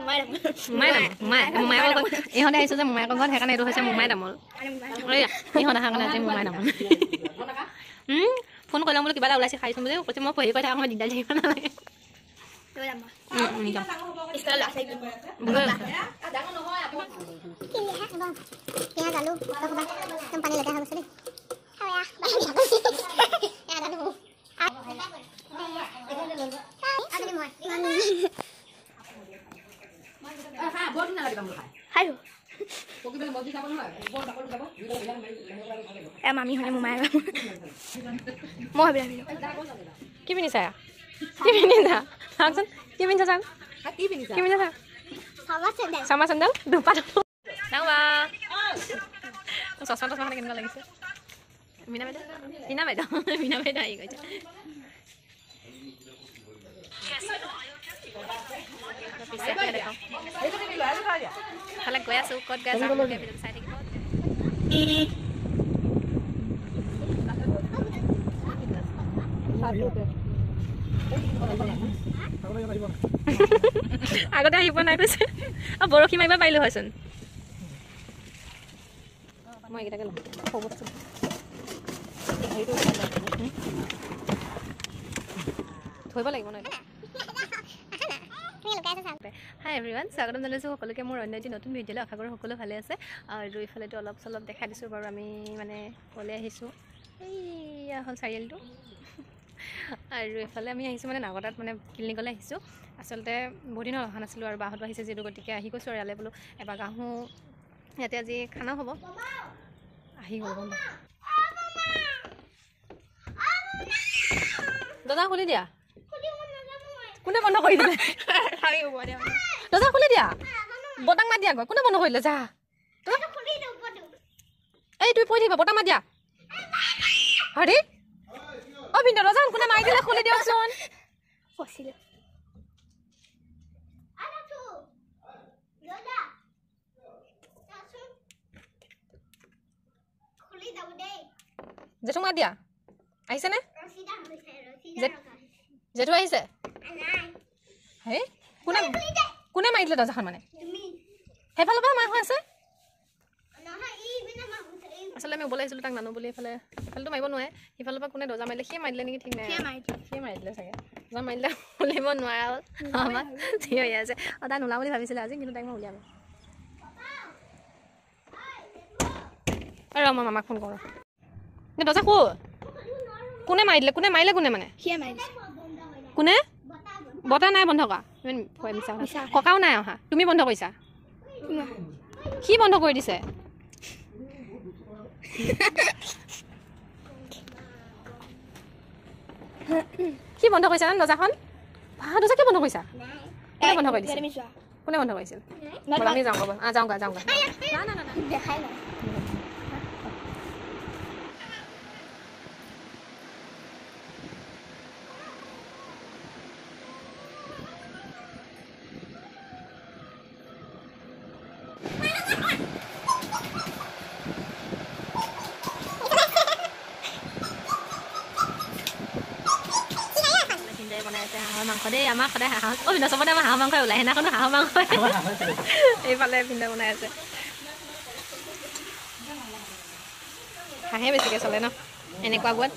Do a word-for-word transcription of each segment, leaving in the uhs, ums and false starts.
মোমাই তামোল মোমাই মোমায়েকৰ ঘৰত ইহঁতে আহিছোঁ যে মোমায়েকৰ ঘৰত সেইকাৰণে এইটো হৈছে মোমাই তামোল ইহঁত অহাৰ কাৰণে আজি মোমাই তামোল ফোন কৰি ল'ম বুলি কিবা এটা ওলাইছে খাইছোঁ বুলি কৈছে মই পঢ়ি কৈ থাকা মই দিগদাৰ থাকিব নালাগে মামি হলে মোমাই মই ভাবি কি পিন্ধিছা কি পিন্ধিছা চাওকচোন কি পিন্ধিছা চাওক কি পিন্ধিছা কি পিন্ধিছা চামা চেণ্ডেল দুপা নাওবা চচমা টচমা কেনেকুৱা লাগিছে মীনা বাইদেউ মীনা বাইদেউ মীনা বাইদেউ আহি গৈছে ফালে গৈ আছো ক'ত গৈ আছো চাই থাকিব আগতে আহিব নাই কৈছে বৰশী মাৰিব পাৰিলো হয়চোন মই এইকেইটাকে ল'ম ধৰিব লাগিব নহয় হাই এভৰিৱান স্বাগতম জনাইছোঁ সকলোকে মোৰ অন্য এটি নতুন ভিডিঅ'লৈ আশা কৰোঁ সকলো ভালে আছে আৰু এইফালেতো অলপ চলপ দেখাই দিছোঁ বাৰু আমি মানে ক'লে আহিছোঁ এইয়া হ'ল চাৰিআলিটো আৰু এইফালে আমি আহিছোঁ মানে নাগতাত মানে ক্লিনিকলৈ আহিছোঁ আচলতে বহুত দিন অহা নাছিলোঁ আৰু বাহঁতো আহিছে যিহেতু গতিকে আহি গৈছোঁ আৰু ইয়ালৈ বোলো এবাৰ আহোঁ ইয়াতে আজি খানাও হ'ব আহি গ'ল গম দৰ্জা খুলি দিয়া কোনে বন্ধ কৰি দিলে দৰ্জা খুলি দিয়া বতাক মাত দিয়া গৈ কোনে বন্ধ কৰিলে যা এই তুমি পৰি থাকিবা বতাক মাত দিয়া হৰি অ ভিনদেউ দৰ্জা কোনে মাৰি দিলে খুলি দিয়কচোন জেঠু মাত দিয়া আহিছেনে জেঠু আহিছে হে কোনে কোনে মাৰি দিলে দৰ্জাখন মানে সেইফালৰ পৰা মাৰ হৈ আছে আচলতে আমি ওলাই আহিছিলোঁ তাক নানো বুলি এইফালে এইফালেতো মাৰিব নোৱাৰে সিফালৰ পৰা কোনে দৰ্জা মাৰিলে সিয়ে মাৰি দিলে নেকি ঠিক নাই সিয়ে মাৰি দিলে চাগে দৰ্জা মাৰিলে উলিয়াব নোৱাৰা হ'ল আমাক ঠিক হৈ আছে আৰু তাই নোলাম বুলি ভাবিছিলে আজি কিন্তু তাইক মই উলিয়াব আৰু মই মামাক ফোন কৰোঁ দৰ্জা ক'ত কোনে মাৰি দিলে কোনে মাৰিলে কোনে মানে কোনে বতাহ নাই বন্ধ কৰা ককাও নাই অহা তুমি বন্ধ কৰিছা কি বন্ধ কৰি দিছে কি বন্ধ কৰিছা দৰ্জাখন দৰ্জা কি বন্ধ কৰিছা কোনে বন্ধ কৰি দিছে কোনে বন্ধ কৰিছিল আমি যাওঁ গ'ব যাওঁ গা যাওঁ গা দেখাই নাই হাঁহৰ মাংস দেই আমাৰ সদায় হাঁহ অ ভিন্ন চবতে আমাৰ হাঁহৰ মাংস ওলাই সেইদিনাখনো হাঁহৰ মাংস এইফালে ভিন্ন বনাই আছে হাঁহে বেছিকৈ চলে ন এনেকুৱা বোৱাত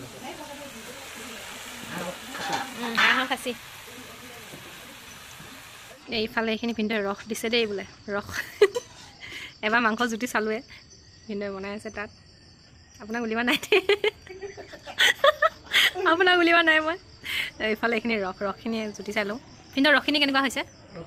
হাঁহ খাচী এইফালে এইখিনি ভিনদেউ ৰস দিছে দেই বোলে ৰস এবাৰ মাংস জুতি চালোৱে ভিনদেউ বনাই আছে তাত আপোনাক উলিওৱা নাই আপোনাক উলিওৱা নাই মই এইফালে এইখিনি ৰস ৰসখিনি জুতি চাই লওঁ কিন্তু ৰসখিনি কেনেকুৱা হৈছে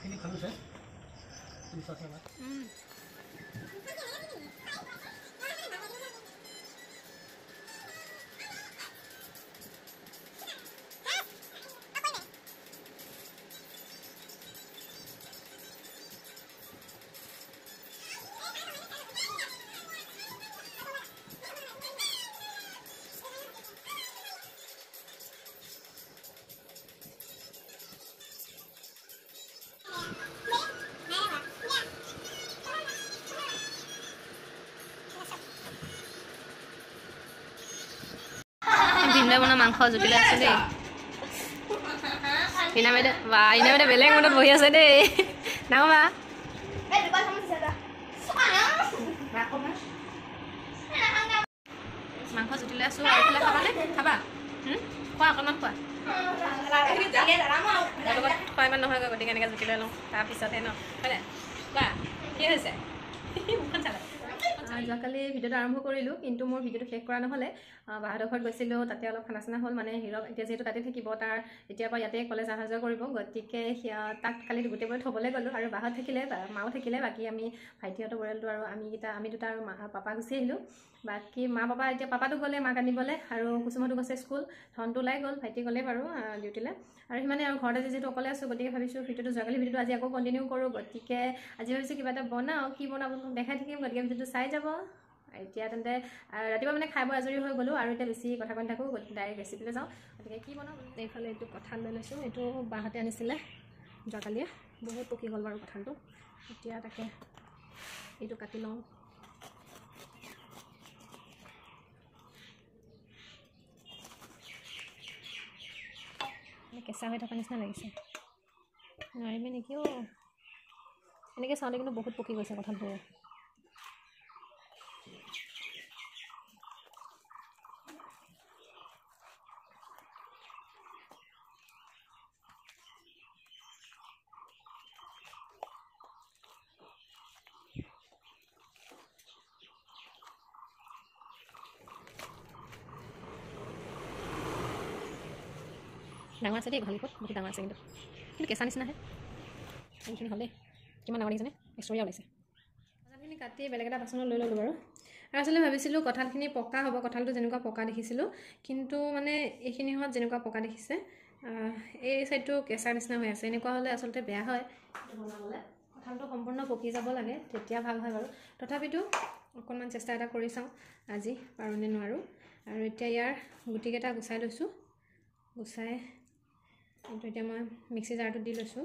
ভিন্ন বনা মাংস জুতিলে আছে দেই ইনা বাইদেউ বা ইনা বাইদেউ বেলেগ মনত বহি আছে দেই ডাঙৰ বা এই দুবাৰ চামুচ দিছে দা মাংস জুতি লৈ আছোঁ আৰু এইফালে খাবানে খাবা খোৱা অকণমান খোৱা লগত খোৱা ইমান নহয়গৈ গতিকে এনেকৈ জুতি লৈ লওঁ তাৰপিছতহে ন হয়নে কোৱা কি হৈছে মুখখন চালে যোৱাকালি ভিডিঅ'টো আৰম্ভ কৰিলোঁ কিন্তু মোৰ ভিডিঅ'টো শেষ কৰা নহ'লে বাহঁতৰ ঘৰত গৈছিলোঁ তাতে অলপ খানা চানা হ'ল মানে হিৰক এতিয়া যিহেতু তাতে থাকিব তাৰ এতিয়াৰ পৰা ইয়াতে কলেজ অহা যোৱা কৰিব গতিকে তাক কালি গোটেইবোৰে থ'বলৈ গ'লোঁ আৰু বাহঁত থাকিলে মাও থাকিলে বাকী আমি ভাইটিহঁতৰ পৰিয়ালটো আৰু আমিকেইটা আমি দুটা আৰু মা পাপা গুচি আহিলোঁ বাকী মা পাপা এতিয়া পাপাটো গ'লে মাক আনিবলৈ আৰু কুচুমতো গৈছে স্কুল ধনটো ওলাই গ'ল ভাইটি গ'লে বাৰু ডিউটিলৈ আৰু সিমানে আৰু ঘৰতে যিহেতু অকলে আছোঁ গতিকে ভাবিছোঁ ভিডিঅ'টো যোৱাকালি ভিডিঅ'টো আজি আকৌ কণ্টিনিউ কৰোঁ গতিকে আজি ভাবিছোঁ কিবা এটা বনাওঁ কি বনাব দেখাই থাকিম গতিকে ভিডিঅ'টো চাই যাব এতিয়া তেন্তে ৰাতিপুৱা মানে খাই বৈ আজৰি হৈ গ'লোঁ আৰু এতিয়া বেছি কথা কৈ থাকোঁ ডাইৰেক্ট ৰেচিপিলৈ যাওঁ গতিকে কি বনাওঁ এইফালে এইটো কঁঠাল লৈ লৈছোঁ এইটো বাহঁতে আনিছিলে যোৱাকালিয়ে বহুত পকি গ'ল বাৰু কঁঠালটো এতিয়া তাকে এইটো কাটি লওঁ কেঁচা হৈ থকা নিচিনা লাগিছে নোৱাৰিমে নেকি অ' এনেকৈ চাওঁতে কিন্তু বহুত পকি গৈছে কঁঠালটো ডাঙৰ আছে দেই ভাল ক'ত বহুত ডাঙৰ আছে কিন্তু কিন্তু কেঁচা নিচিনাহে এইখিনি হ'লে কিমান ডাঙৰ দেখিছেনে এক্সট্ৰিয়া ওলাইছে কঁঠালখিনি কাটি বেলেগ এটা বাচনত লৈ ল'লোঁ বাৰু আৰু আচলতে ভাবিছিলোঁ কঁঠালখিনি পকা হ'ব কঁঠালটো যেনেকুৱা পকা দেখিছিলোঁ কিন্তু মানে এইখিনিহঁত যেনেকুৱা পকা দেখিছে এই চাইডটো কেঁচা নিচিনা হৈ আছে এনেকুৱা হ'লে আচলতে বেয়া হয় বনাবলৈ কঁঠালটো সম্পূৰ্ণ পকি যাব লাগে তেতিয়া ভাল হয় বাৰু তথাপিতো অকণমান চেষ্টা এটা কৰি চাওঁ আজি পাৰোঁনে নোৱাৰোঁ আৰু এতিয়া ইয়াৰ গুটিকেইটা গুচাই লৈছোঁ গুচাই এইটো এতিয়া মই মিক্সি জাৰটো দি লৈছোঁ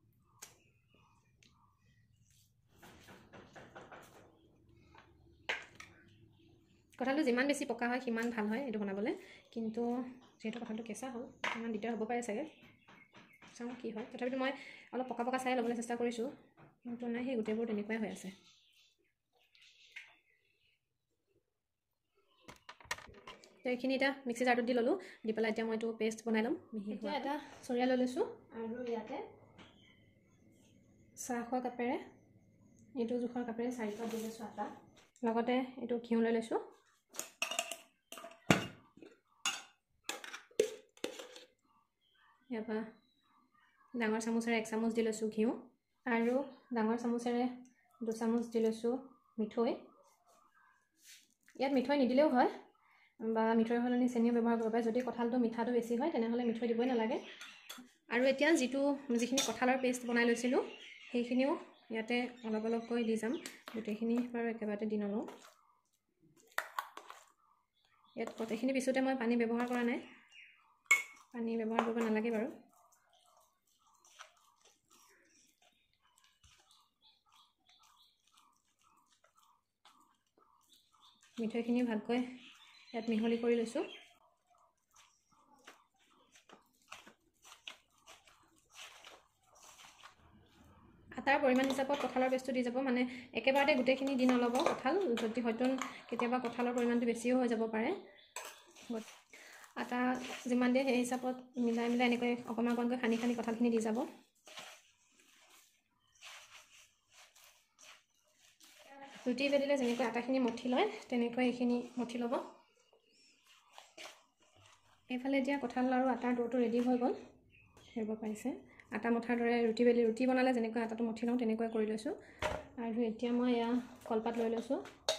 কঁঠালটো যিমান বেছি পকা হয় সিমান ভাল হয় এইটো বনাবলৈ কিন্তু যিহেতু কঁঠালটো কেঁচা হ'ল ইমান দিগদাৰ হ'ব পাৰে চাগে চাওঁ কি হয় তথাপিতো মই অলপ পকা পকা চাই ল'বলৈ চেষ্টা কৰিছোঁ কিন্তু নাই সেই গোটেইবোৰ তেনেকুৱাই হৈ আছে তো এইখিনি এতিয়া মিক্সি জাৰটোত দি ল'লোঁ দি পেলাই এতিয়া মই এইটো পেষ্ট বনাই ল'ম মিহি এতিয়া এটা চৰিয়া লৈ লৈছোঁ আৰু ইয়াতে চাহ খোৱা কাপেৰে এইটো জোখৰ কাপেৰে চাৰি কাপ দি লৈছোঁ আটা লগতে এইটো ঘিউ লৈ লৈছোঁ ইয়াৰ পৰা ডাঙৰ চামুচেৰে এক চামুচ দি লৈছোঁ ঘিউ আৰু ডাঙৰ চামুচেৰে দুচামুচ দি লৈছোঁ মিঠৈ ইয়াত মিঠৈ নিদিলেও হয় বা মিঠৈৰ সলনি চেনিও ব্যৱহাৰ কৰিব পাৰে যদি কঁঠালটো মিঠাটো বেছি হয় তেনেহ'লে মিঠৈ দিবই নালাগে আৰু এতিয়া যিটো যিখিনি কঁঠালৰ পেষ্ট বনাই লৈছিলোঁ সেইখিনিও ইয়াতে অলপ অলপকৈ দি যাম গোটেইখিনি বাৰু একেবাৰতে দি নলওঁ ইয়াত গোটেইখিনি পিছতে মই পানী ব্যৱহাৰ কৰা নাই পানী ব্যৱহাৰ কৰিব নালাগে বাৰু মিঠৈখিনি ভালকৈ ইয়াত মিহলি কৰি লৈছোঁ আটাৰ পৰিমাণ হিচাপত কঁঠালৰ পেষ্টটো দি যাব মানে একেবাৰতে গোটেইখিনি দি নল'ব কঁঠাল যদি হয়তো কেতিয়াবা কঁঠালৰ পৰিমাণটো বেছিও হৈ যাব পাৰে আটা যিমান দিয়ে সেই হিচাপত মিলাই মিলাই এনেকৈ অকণমান অকণকৈ সানি সানি কঁঠালখিনি দি যাব ৰুটি বেলিলে যেনেকৈ আটাখিনি মঠি লয় তেনেকৈ এইখিনি মঠি ল'ব এইফালে এতিয়া কঁঠাল আৰু আটাৰ ডোটো ৰেডি হৈ গ'ল ধৰিব পাৰিছে আটা মঠাৰ দৰে ৰুটি বেলি ৰুটি বনালে যেনেকৈ আটাটো মঠি লওঁ তেনেকৈ কৰি লৈছোঁ আৰু এতিয়া মই এয়া কলপাত লৈ লৈছোঁ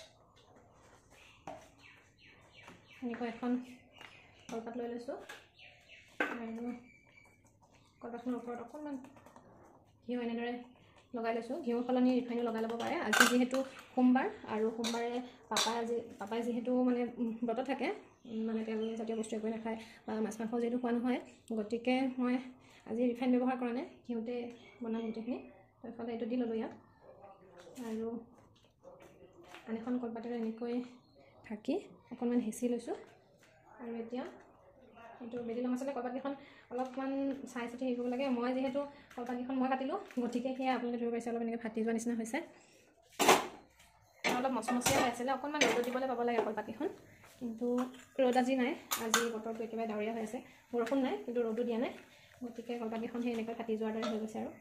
এনেকৈ এখন কলপাত লৈ লৈছোঁ আৰু কলপাতখনৰ ওপৰত অকণমান ঘিউ এনেদৰে লগাই লৈছোঁ ঘিউৰ সলনি ৰিফাইনো লগাই ল'ব পাৰে আজি যিহেতু সোমবাৰ আৰু সোমবাৰে পাপাই আজি পাপাই যিহেতু মানে ব্ৰত থাকে মানে তেল জাতীয় বস্তু একোৱে নাখায় বা মাছ মাংস যিহেতু খোৱা নহয় গতিকে মই আজি ৰিফাইন ব্যৱহাৰ কৰা নাই ঘিউতে বনাম গোটেইখিনি তো এইফালে এইটো দি ল'লোঁ ইয়াত আৰু আন এখন কলপাতেৰে এনেকৈ ঢাকি অকণমান হেঁচি লৈছোঁ আৰু এতিয়া এইটো বেলি ল'ম আচলতে কলপাতকেইখন অলপমান চাই চিতি হেৰি কৰিব লাগে মই যিহেতু কলপাতকেইখন মই কাটিলোঁ গতিকে সেয়া আপোনালোকে ধৰিব পাৰিছে অলপ এনেকৈ ফাটি যোৱা নিচিনা হৈছে অলপ মচমচীয়া হৈ আছিলে অকণমান ৰ'দত দিবলৈ পাব লাগে কলপাতকেইখন কিন্তু ৰ'দ আজি নাই আজি বতৰটো একেবাৰে ডাৱৰীয়া হৈ আছে বৰষুণ নাই কিন্তু ৰ'দো দিয়া নাই গতিকে কলপাতকেইখন সেই এনেকৈ ফাটি যোৱাৰ দৰে হৈ গৈছে আৰু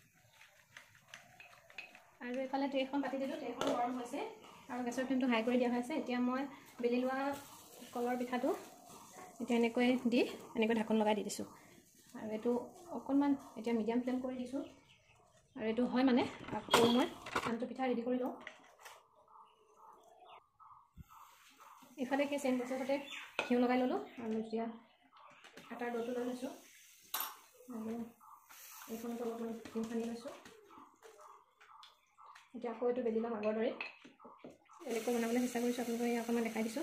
আৰু এইফালে ট্ৰেখন পাতি দিলোঁ ট্ৰেখন গৰম হৈছে আৰু গেছৰ ফ্লেমটো হাই কৰি দিয়া হৈ আছে এতিয়া মই বেলি লোৱা কলৰ পিঠাটো এতিয়া এনেকৈ দি এনেকৈ ঢাকোন লগাই দি দিছোঁ আৰু এইটো অকণমান এতিয়া মিডিয়াম ফ্লেম কৰি দিছোঁ আৰু এইটো হয় মানে আকৌ মই আনটো পিঠা ৰেডি কৰি লওঁ ইফালে সেই চেম প্ৰচেছতে ঘিউ লগাই ল'লোঁ আৰু এতিয়া আটাৰ ডোটো লৈ লৈছোঁ আৰু এইখনত অলপমান ঘিউ সানি লৈছোঁ এতিয়া আকৌ এইটো বেলি ল'ম আগৰ দৰে এনেকৈ বনাবলৈ চেষ্টা কৰিছোঁ আপোনালোকে অকণমান দেখাই দিছোঁ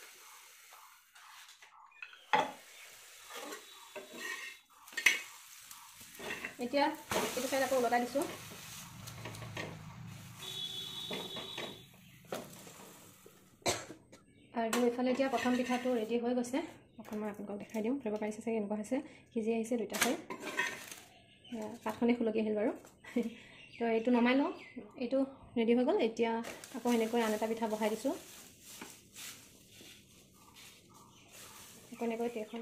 এতিয়া এইটো চাইড আকৌ ওলটাই দিছোঁ আৰু এইফালে এতিয়া প্ৰথম পিঠাটো ৰেডি হৈ গৈছে অকণমান আপোনালোকক দেখাই দিওঁ ধৰিব পাৰিছে চাগে এনেকুৱা হৈছে সিজি আহিছে দুইটা চাই কাঠখনেই খুলকি আহিল বাৰু তো এইটো নমাই লওঁ এইটো ৰেডি হৈ গ'ল এতিয়া আকৌ এনেকৈ আন এটা পিঠা বহাই দিছোঁ আকৌ এনেকৈ ট্ৰেখন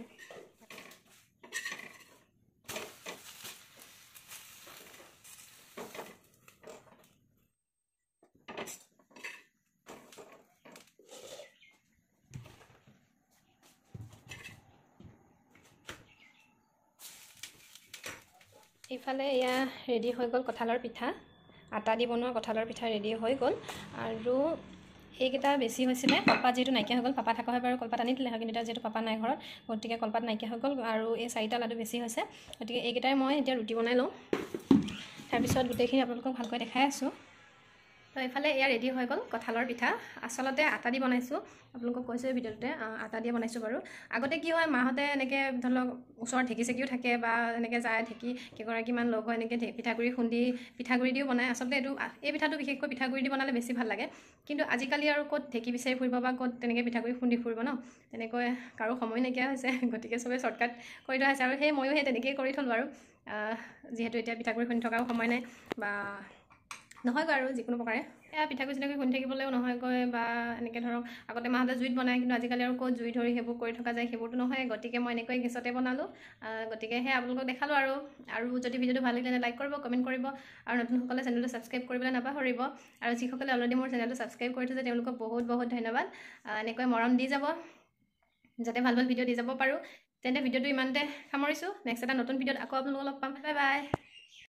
ইফালে এয়া ৰেডি হৈ গ'ল কঁঠালৰ পিঠা আটা দি বনোৱা কঁঠালৰ পিঠা ৰেডি হৈ গ'ল আৰু এইকেইটা বেছি হৈছিলে কলপাত যিহেতু নাইকিয়া হৈ গ'ল পাপা থকা হয় বাৰু কলপাত আনি দিলে হয় কিন্তু এতিয়া যিহেতু পাপা নাই ঘৰত গতিকে কলপাত নাইকিয়া হৈ গ'ল আৰু এই চাৰিটা লাডু বেছি হৈছে গতিকে এইকেইটাই মই এতিয়া ৰুটি বনাই লওঁ তাৰপিছত গোটেইখিনি আপোনালোকক ভালকৈ দেখাই আছোঁ তো এইফালে এয়া ৰেডি হৈ গ'ল কঁঠালৰ পিঠা আচলতে আটা দি বনাইছোঁ আপোনালোকক কৈছোঁ এই ভিডিঅ'টোতে আটা দিয়ে বনাইছোঁ বাৰু আগতে কি হয় মাহঁতে এনেকৈ ধৰি লওক ওচৰত ঢেঁকী চেকিও থাকে বা এনেকৈ যায় ঢেঁকী কেইগৰাকীমান লগ হৈ এনেকৈ পিঠাগুড়ি খুন্দি পিঠাগুড়ি দিও বনায় আচলতে এইটো এই পিঠাটো বিশেষকৈ পিঠাগুড়ি দি বনালে বেছি ভাল লাগে কিন্তু আজিকালি আৰু ক'ত ঢেঁকী বিচাৰি ফুৰিব বা ক'ত তেনেকৈ পিঠাগুড়ি খুন্দি ফুৰিব ন তেনেকৈ কাৰো সময় নাইকিয়া হৈছে গতিকে চবেই শ্বৰ্টকাট কৰি থোৱা হৈছে আৰু সেই ময়ো সেই তেনেকৈয়ে কৰি থ'লোঁ আৰু যিহেতু এতিয়া পিঠাগুড়ি খুন্দি থকাও সময় নাই বা নহয়গৈ আৰু যিকোনো প্ৰকাৰে এয়া পিঠাগুড়ি চিঠাগুড়ি খুন্দি থাকিবলৈও নহয়গৈ বা এনেকৈ ধৰক আগতে মাহঁতে জুইত বনায় কিন্তু আজিকালি আৰু ক'ত জুই ধৰি সেইবোৰ কৰি থকা যায় সেইবোৰতো নহয় গতিকে মই এনেকৈ গেছতে বনালোঁ গতিকে সেই আপোনালোকক দেখালোঁ আৰু আৰু যদি ভিডিঅ'টো ভাল লাগিলে লাইক কৰিব কমেণ্ট কৰিব আৰু নতুনসকলে চেনেলটো ছাবস্ক্ৰাইব কৰিবলৈ নাপাহৰিব আৰু যিসকলে অলৰেডি মোৰ চেনেলটো ছাবস্ক্ৰাইব কৰি থৈছে তেওঁলোকক বহুত বহুত ধন্যবাদ এনেকৈ মৰম দি যাব যাতে ভাল ভাল ভিডিঅ' দি যাব পাৰোঁ তেন্তে ভিডিঅ'টো ইমানতে সামৰিছোঁ নেক্সট এটা নতুন ভিডিঅ'ত আকৌ আপোনালোকক লগ পাম বাই বাই